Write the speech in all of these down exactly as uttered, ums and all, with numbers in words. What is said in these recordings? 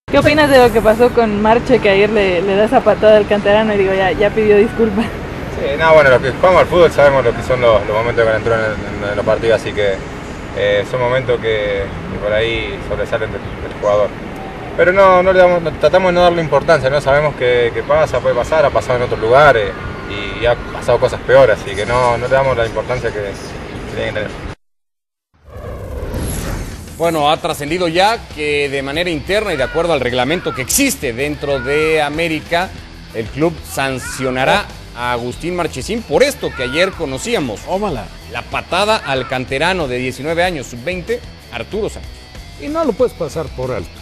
¿Qué opinas de lo que pasó con Marche, que ayer le, le da esa patada al canterano y digo, ya, ya pidió disculpas? Sí, no, bueno, los que jugamos al fútbol sabemos lo que son los, los momentos que entró en, en, en los partidos, así que eh, son momentos que, que por ahí sobresalen del, del jugador. Pero no, no le damos, tratamos de no darle importancia, ¿no? Sabemos que, que pasa, puede pasar, ha pasado en otros lugares y, y ha pasado cosas peores, así que no, no le damos la importancia que, que tiene que tener. Bueno, ha trascendido ya que de manera interna y de acuerdo al reglamento que existe dentro de América, el club sancionará a Agustín Marchesín por esto que ayer conocíamos. Ómala. La patada al canterano de diecinueve años, sub veinte, Arturo Sánchez. Y no lo puedes pasar por alto.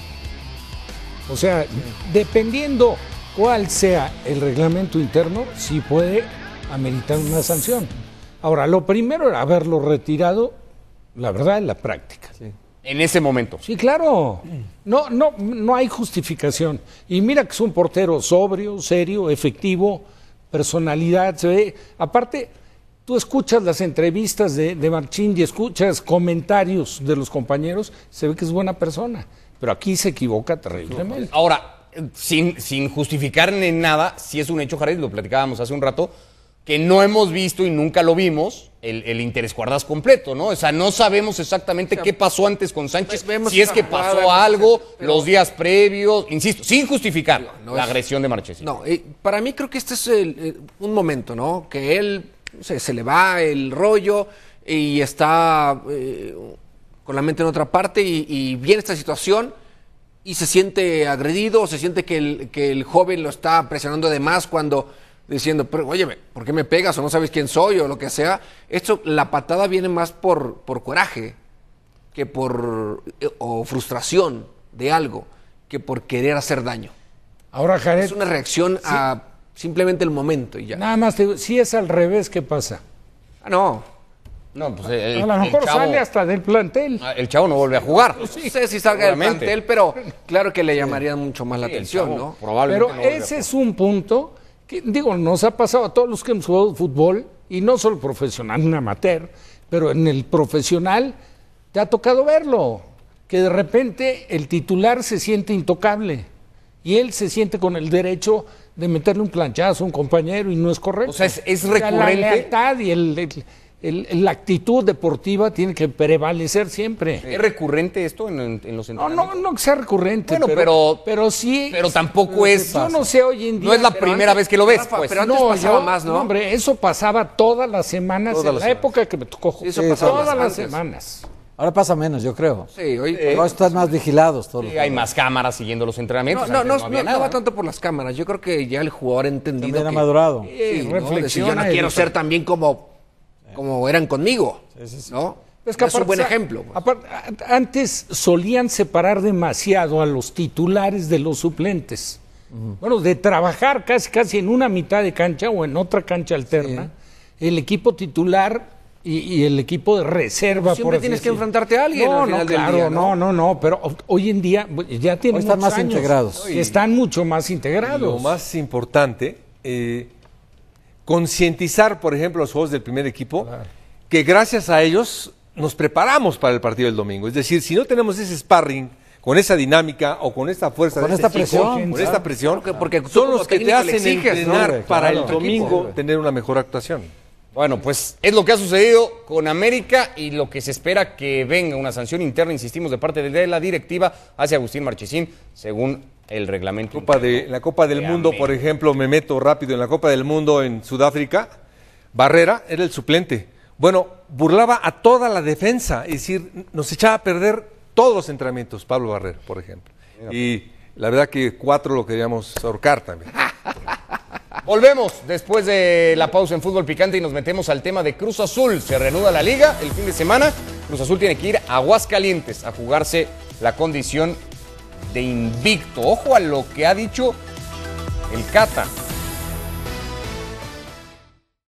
O sea, dependiendo cuál sea el reglamento interno, sí puede ameritar una sanción. Ahora, lo primero era haberlo retirado, la verdad, en la práctica. Sí. En ese momento. Sí, claro. No, no, no hay justificación. Y mira que es un portero sobrio, serio, efectivo, personalidad, se ve. Aparte, tú escuchas las entrevistas de, de Marchín y escuchas comentarios de los compañeros, se ve que es buena persona. Pero aquí se equivoca terriblemente. Ahora, sin, sin justificar en nada, si es un hecho, Jared, lo platicábamos hace un rato, que no hemos visto y nunca lo vimos, el, el interescuadras completo, ¿no? O sea, no sabemos exactamente o sea, qué pasó antes con Sánchez, si es que pasó jugada, algo pero, los días previos, insisto, sin justificar no, no la es, agresión de Marchesín. No, eh, para mí creo que este es el, eh, un momento, ¿no? Que él se, se le va el rollo y está eh, con la mente en otra parte y, y viene esta situación y se siente agredido, se siente que el, que el joven lo está presionando de más cuando... diciendo, pero oye, ¿por qué me pegas? O no sabes quién soy o lo que sea. Esto, la patada viene más por, por coraje que por o frustración de algo que por querer hacer daño. Ahora, Jared, es una reacción sí. a simplemente el momento y ya. Nada más, te digo, si es al revés, ¿qué pasa? Ah, no. No, pues el, a lo mejor chavo, sale hasta del plantel. El chavo no vuelve a jugar. Sí, no sé si salga del plantel, pero claro que le llamaría sí. mucho más la sí, atención, chavo, ¿no? Probablemente pero no ese es un punto... que, digo, nos ha pasado a todos los que hemos jugado fútbol, y no solo profesional, un amateur, pero en el profesional te ha tocado verlo, que de repente el titular se siente intocable y él se siente con el derecho de meterle un planchazo a un compañero y no es correcto. O sea, es, es recurrente. La lealtad y el, el, el, la actitud deportiva tiene que prevalecer siempre. ¿Es recurrente esto en, en, en los entrenamientos? No, no, no que sea recurrente, bueno, pero, pero, pero sí. Pero tampoco es. Yo no sé hoy en día. No es la primera antes, vez que lo ves, Rafa, pues. Pero antes no, pasaba yo, más, ¿no? no, hombre, eso pasaba todas las semanas, todas en las la semanas. época que me tocó jugar. Sí, todas las antes. semanas. Ahora pasa menos, yo creo. Sí, hoy eh, no están más vigilados todos. Sí, los hay más cámaras siguiendo los entrenamientos. No, no, no, no, no, nada, no va tanto por las cámaras. Yo creo que ya el jugador ha entendido También que... ha madurado. Sí, sí, ¿no? Decir, yo no quiero ser también como, como eran conmigo, sí, sí, sí. ¿no? Es, que es un buen ejemplo. Pues. Aparte, antes solían separar demasiado a los titulares de los suplentes. Uh-huh. Bueno, de trabajar casi, casi en una mitad de cancha o en otra cancha alterna, sí. el equipo titular... Y, y el equipo de reserva. Siempre por tienes que enfrentarte a alguien. No, al final no, claro, del día, ¿no? no, no, no, pero hoy en día ya tienen están más años integrados. Que están mucho más integrados. Lo más importante, eh, concientizar, por ejemplo, a los jugadores del primer equipo, claro. que gracias a ellos nos preparamos para el partido del domingo. Es decir, si no tenemos ese sparring, con esa dinámica o con esta fuerza, con de esta este presión, equipo, con esta presión, porque, porque son los que te hacen exiges, entrenar ¿no? para claro, el domingo equipo, tener una mejor actuación. Bueno, pues es lo que ha sucedido con América y lo que se espera que venga una sanción interna, insistimos, de parte de la directiva hacia Agustín Marchesín, según el reglamento. Copa de, la Copa del de Mundo, América. Por ejemplo, me meto rápido en la Copa del Mundo en Sudáfrica, Barrera era el suplente. Bueno, burlaba a toda la defensa, es decir, nos echaba a perder todos los entrenamientos, Pablo Barrera, por ejemplo. Y la verdad que cuatro lo queríamos ahorcar también. Volvemos después de la pausa en Fútbol Picante y nos metemos al tema de Cruz Azul. Se reanuda la liga el fin de semana. Cruz Azul tiene que ir a Aguascalientes a jugarse la condición de invicto. Ojo a lo que ha dicho el Cata.